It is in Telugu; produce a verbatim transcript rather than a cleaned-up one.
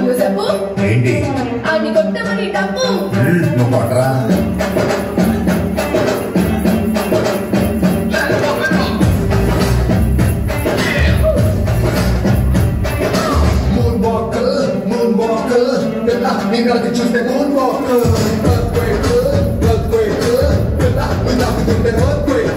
నువ్వు చెప్పు ఏంటి అన్ని కొట్టమని డబ్బు నువ్వు కొట్టరా మూన్ వాక్ మూన్ వాక్ పిల్ల నీ కలకి చూస్తే మూన్ వాక్ ఎర్త్క్వేక్ ఎర్త్క్వేక్ పిల్ల నీ నాకు చూస్తే ఎర్త్క్వేక్